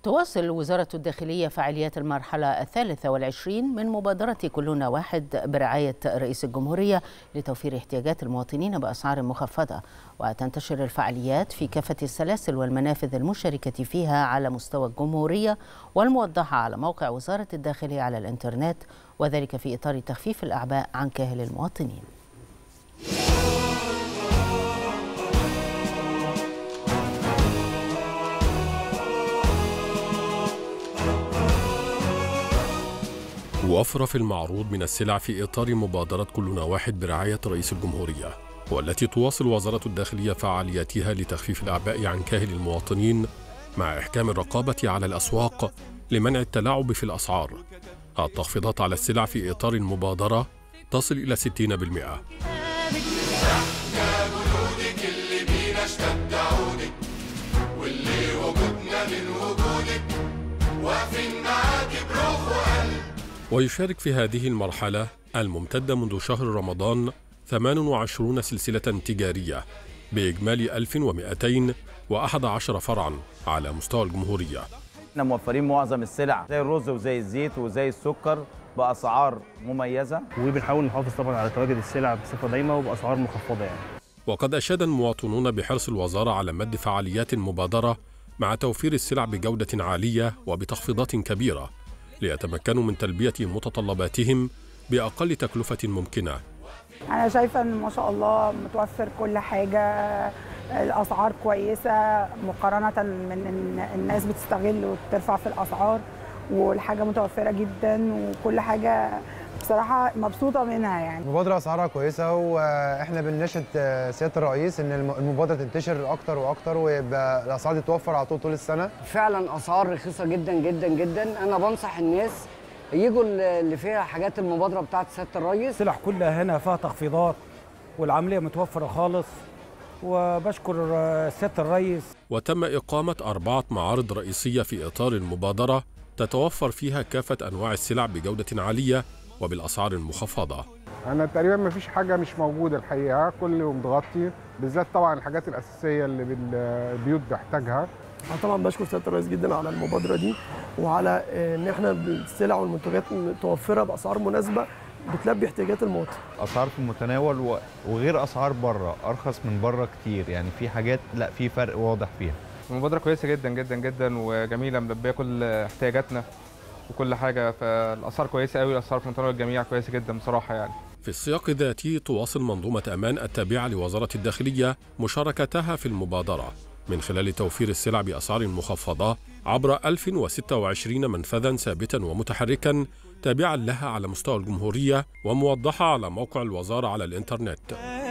تواصل وزارة الداخلية فعاليات المرحلة 23 من مبادرة كلنا واحد برعاية رئيس الجمهورية لتوفير احتياجات المواطنين بأسعار مخفضة، وتنتشر الفعاليات في كافة السلاسل والمنافذ المشاركة فيها على مستوى الجمهورية والموضحة على موقع وزارة الداخلية على الإنترنت، وذلك في إطار تخفيف الأعباء عن كاهل المواطنين. وفر في المعروض من السلع في إطار مبادرة كلنا واحد برعاية رئيس الجمهورية، والتي تواصل وزارة الداخلية فعالياتها لتخفيف الأعباء عن كاهل المواطنين مع إحكام الرقابة على الأسواق لمنع التلاعب في الأسعار. التخفيضات على السلع في إطار المبادرة تصل إلى 60%. ويشارك في هذه المرحلة الممتدة منذ شهر رمضان 28 سلسلة تجارية بإجمالي 1211 فرعاً على مستوى الجمهورية. احنا موفرين معظم السلع زي الرز وزي الزيت وزي السكر بأسعار مميزة، وبنحاول نحافظ طبعا على تواجد السلع بصفة دايمة وبأسعار مخفضة وقد أشاد المواطنون بحرص الوزارة على مد فعاليات المبادرة مع توفير السلع بجودة عالية وبتخفيضات كبيرة ليتمكنوا من تلبية متطلباتهم بأقل تكلفة ممكنة. أنا شايفة إن ما شاء الله متوفر كل حاجة، الأسعار كويسة مقارنة من الناس بتستغل وبترفع في الأسعار، والحاجة متوفرة جدا وكل حاجة بصراحة مبسوطة منها يعني. المبادرة أسعارها كويسة، وإحنا بنناشد سيادة الرئيس إن المبادرة تنتشر أكتر وأكتر ويبقى الأسعار دي توفر على طول السنة. فعلا أسعار رخيصة جدا جدا جدا. أنا بنصح الناس يجوا اللي فيها حاجات المبادرة بتاعت سيادة الرئيس. السلع كلها هنا فيها تخفيضات والعملية متوفرة خالص، وبشكر سيادة الرئيس. وتم إقامة 4 معارض رئيسية في إطار المبادرة تتوفر فيها كافة أنواع السلع بجودة عالية وبالأسعار المخفضة. أنا تقريبا ما فيش حاجة مش موجودة الحقيقة، كله متغطي، بالذات طبعا الحاجات الأساسية اللي البيوت بتحتاجها. طبعا بشكر سيادة الرئيس جدا على المبادرة دي، وعلى إن احنا السلع والمنتجات متوفرة بأسعار مناسبة بتلبي احتياجات المواطن. أسعار في المتناول وغير أسعار بره، أرخص من بره كتير، يعني في حاجات لا في فرق واضح فيها. المبادرة كويسة جدا جدا جدا وجميلة، ملبية كل احتياجاتنا وكل حاجة، فالأسعار كويسة قوي، الأسعار في متناول الجميع كويسة جدا بصراحة يعني. في السياق ذاته تواصل منظومة أمان التابعة لوزارة الداخلية مشاركتها في المبادرة من خلال توفير السلع بأسعار مخفضة عبر 1026 منفذا ثابتا ومتحركا تابعا لها على مستوى الجمهورية وموضحة على موقع الوزارة على الإنترنت.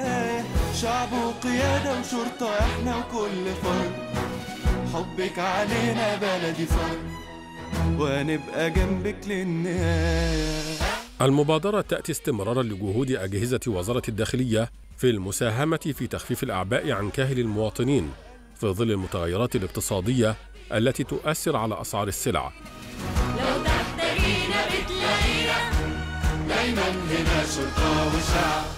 شعب وقيادة وشرطة احنا وكل فرد، حبك علينا بلدي فرد، ونبقى جنبك للنهاية. المبادرة تأتي استمرارا لجهود أجهزة وزارة الداخلية في المساهمة في تخفيف الأعباء عن كاهل المواطنين في ظل المتغيرات الاقتصادية التي تؤثر على أسعار السلع. لو تحتاجينا بتلاقينا، دايما هنا شرطة وشعب.